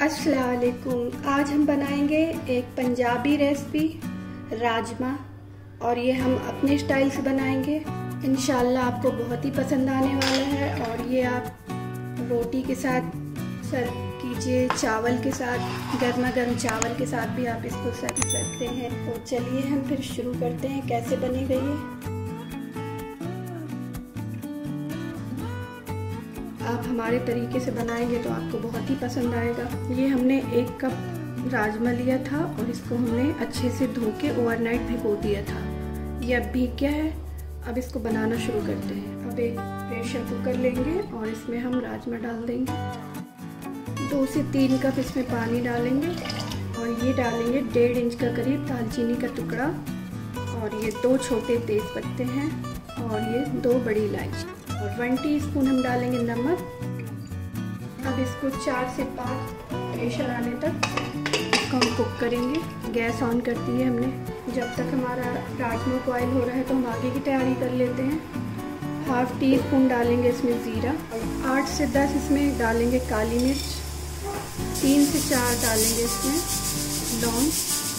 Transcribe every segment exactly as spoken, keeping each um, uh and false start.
अस्सलाम वालेकुम। आज हम बनाएंगे एक पंजाबी रेसिपी राजमा, और ये हम अपने स्टाइल से बनाएंगे। इंशाल्लाह आपको बहुत ही पसंद आने वाला है। और ये आप रोटी के साथ सर्व कीजिए, चावल के साथ, गर्मा गर्म चावल के साथ भी आप इसको सर्व सकते हैं। तो चलिए हम फिर शुरू करते हैं कैसे बनेगा ये। आप हमारे तरीके से बनाएंगे तो आपको बहुत ही पसंद आएगा। ये हमने एक कप राजमा लिया था और इसको हमने अच्छे से धो के ओवरनाइट भिगो दिया था। ये अब भीग गया है। अब इसको बनाना शुरू करते हैं। अब एक प्रेशर कुकर लेंगे और इसमें हम राजमा डाल देंगे। दो से तीन कप इसमें पानी डालेंगे और ये डालेंगे डेढ़ इंच का करीब दालचीनी का टुकड़ा, और ये दो छोटे तेज पत्ते हैं और ये दो बड़ी इलायची, और वन टीस्पून हम डालेंगे नमक। अब इसको चार से पाँच प्रेशर आने तक इसको हम कुक करेंगे। गैस ऑन कर दी है हमने। जब तक हमारा राजमा बॉयल हो रहा है तो हम आगे की तैयारी कर लेते हैं। हाफ टी स्पून डालेंगे इसमें ज़ीरा, आठ से दस इसमें डालेंगे काली मिर्च, तीन से चार डालेंगे इसमें लौंग,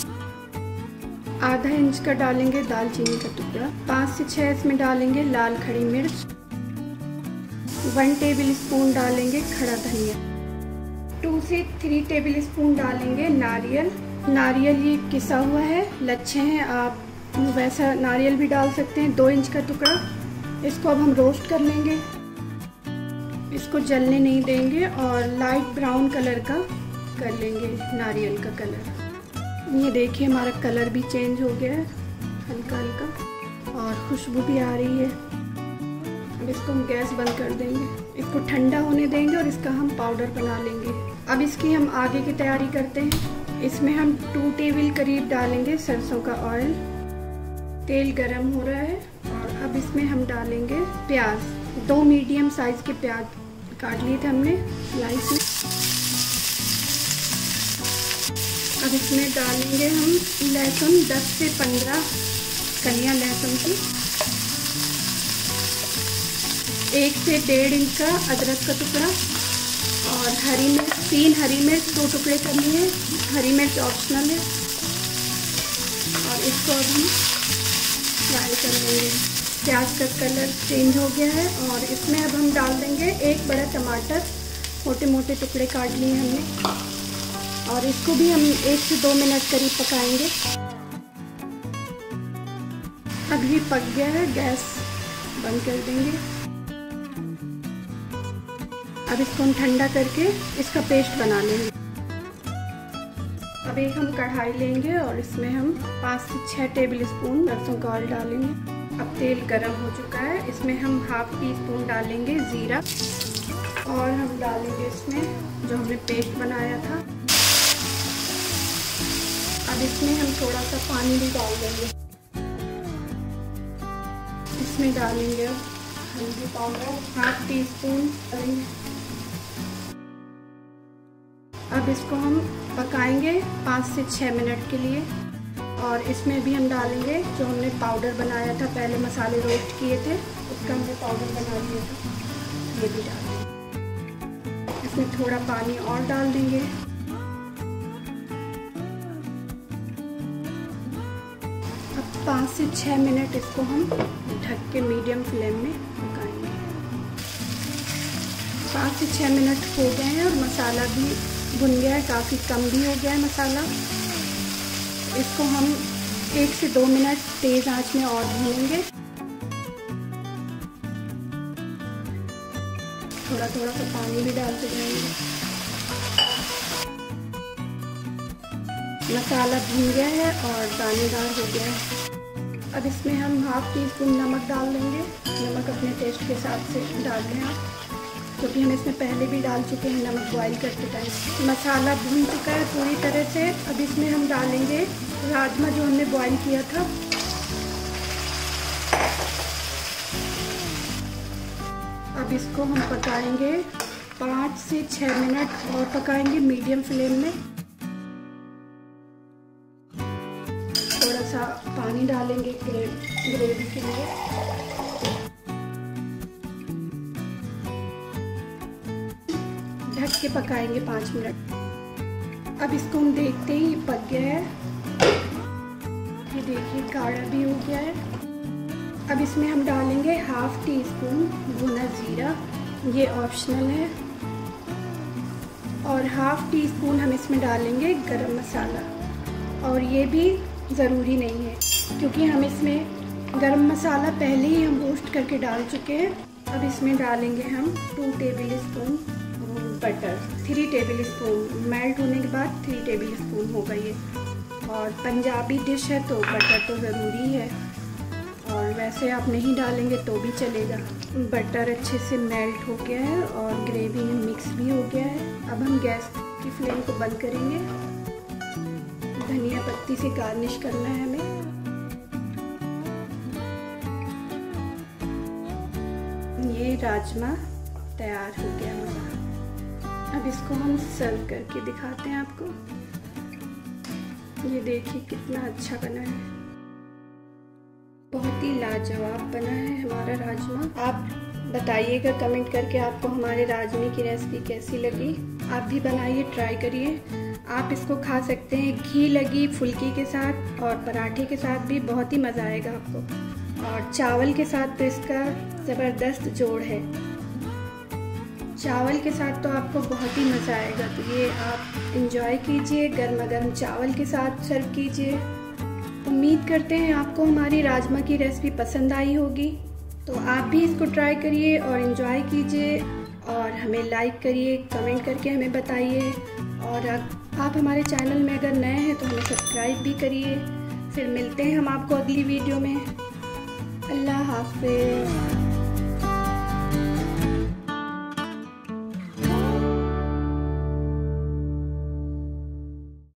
आधा इंच का डालेंगे दालचीनी का टुकड़ा, पाँच से छः इसमें डालेंगे लाल खड़ी मिर्च, वन टेबल स्पून डालेंगे खड़ा धनिया, टू से थ्री टेबल स्पून डालेंगे नारियल। नारियल ये किसा हुआ है, लच्छे हैं, आप वैसा नारियल भी डाल सकते हैं। दो इंच का टुकड़ा। इसको अब हम रोस्ट कर लेंगे। इसको जलने नहीं देंगे और लाइट ब्राउन कलर का कर लेंगे नारियल का कलर। ये देखिए हमारा कलर भी चेंज हो गया है हल्का हल्का, और खुशबू भी आ रही है। अब इसको हम गैस बंद कर देंगे। इसको ठंडा होने देंगे और इसका हम पाउडर बना लेंगे। अब इसकी हम आगे की तैयारी करते हैं। इसमें हम टू टेबल करीब डालेंगे सरसों का ऑयल। तेल गरम हो रहा है और अब इसमें हम डालेंगे प्याज। दो मीडियम साइज के प्याज काट लिए थे हमने स्लाइस में। अब इसमें डालेंगे हम लहसुन, दस से पंद्रह कलियां लहसुन की, एक से डेढ़ इंच का अदरक का टुकड़ा, और हरी मिर्च, तीन हरी मिर्च दो टुकड़े करनी है। हरी मिर्च ऑप्शनल है। और इसको अब हम फ्राई कर लेंगे। प्याज का कलर चेंज हो गया है और इसमें अब हम डाल देंगे एक बड़ा टमाटर, मोटे मोटे टुकड़े काट लिए हमने, और इसको भी हम एक से दो मिनट करीब पकाएंगे। अभी पक गया है, गैस बंद कर देंगे। अब इसको हम ठंडा करके इसका पेस्ट बना लेंगे। अब एक हम कढ़ाई लेंगे और इसमें हम पाँच से छः टेबल स्पून सरसों का ऑयल डालेंगे। अब तेल गरम हो चुका है। इसमें हम हाफ टी स्पून डालेंगे ज़ीरा, और हम डालेंगे इसमें जो हमने पेस्ट बनाया था। अब इसमें हम थोड़ा सा पानी भी डाल देंगे। इसमें डालेंगे हल्दी पाउडर हाफ टी स्पून डालेंगे। अब इसको हम पकाएंगे पाँच से छः मिनट के लिए, और इसमें भी हम डालेंगे जो हमने पाउडर बनाया था, पहले मसाले रोस्ट किए थे उसका हमने पाउडर बना लिया था, ये भी डालेंगे। इसमें थोड़ा पानी और डाल देंगे। अब पाँच से छः मिनट इसको हम ढक के मीडियम फ्लेम में पकाएंगे। पाँच से छः मिनट हो गए हैं और मसाला भी भुन गया है, काफ़ी कम भी हो गया है मसाला। इसको हम एक से दो मिनट तेज़ आंच में और भूनेंगे। थोड़ा थोड़ा सा पानी भी डालते जाएंगे। मसाला भुन गया है और दानेदार हो गया है। अब इसमें हम हाफ टी स्पून नमक डाल देंगे। नमक अपने टेस्ट के हिसाब से डाल दें आप, क्योंकि हम इसमें पहले भी डाल चुके हैं नमक बॉईल करते टाइम। मसाला भून चुका है पूरी तरह से। अब इसमें हम डालेंगे राजमा जो हमने बॉईल किया था। अब इसको हम पकाएंगे पाँच से छः मिनट और पकाएंगे मीडियम फ्लेम में। थोड़ा सा पानी डालेंगे ग्रेवी के लिए। ढक के पकाएंगे पाँच मिनट। अब इसको हम देखते हैं, ये पक गया है। ये देखिए गाढ़ा भी हो गया है। अब इसमें हम डालेंगे हाफ टी स्पून भुना जीरा, ये ऑप्शनल है। और हाफ टी स्पून हम इसमें डालेंगे गरम मसाला, और ये भी ज़रूरी नहीं है क्योंकि हम इसमें गरम मसाला पहले ही हम रोस्ट करके डाल चुके हैं। अब इसमें डालेंगे हम two tablespoon butter, three tablespoon melt होने के बाद थ्री टेबल स्पून होगा ये। और पंजाबी डिश है तो बटर तो ज़रूरी है, और वैसे आप नहीं डालेंगे तो भी चलेगा। बटर अच्छे से मेल्ट हो गया है और ग्रेवी में मिक्स भी हो गया है। अब हम गैस की फ्लेम को बंद करेंगे। धनिया पत्ती से गार्निश करना है हमें। ये राजमा तैयार हो गया हमारा। अब इसको हम सर्व करके दिखाते हैं आपको। ये देखिए कितना अच्छा बना है, बहुत ही लाजवाब बना है हमारा राजमा। आप बताइएगा कमेंट करके आपको हमारे राजमे की रेसिपी कैसी लगी। आप भी बनाइए, ट्राई करिए। आप इसको खा सकते हैं घी लगी फुल्की के साथ और पराठे के साथ भी, बहुत ही मज़ा आएगा आपको। और चावल के साथ तो इसका ज़बरदस्त जोड़ है। चावल के साथ तो आपको बहुत ही मज़ा आएगा। तो ये आप इंजॉय कीजिए, गर्मा गर्म चावल के साथ सर्व कीजिए। उम्मीद करते हैं आपको हमारी राजमा की रेसिपी पसंद आई होगी। तो आप भी इसको ट्राई करिए और इन्जॉय कीजिए, और हमें लाइक करिए, कमेंट करके हमें बताइए। और आप हमारे चैनल में अगर नए हैं तो हमें सब्सक्राइब भी करिए। फिर मिलते हैं हम आपको अगली वीडियो में। अल्लाह हाफ़िज़।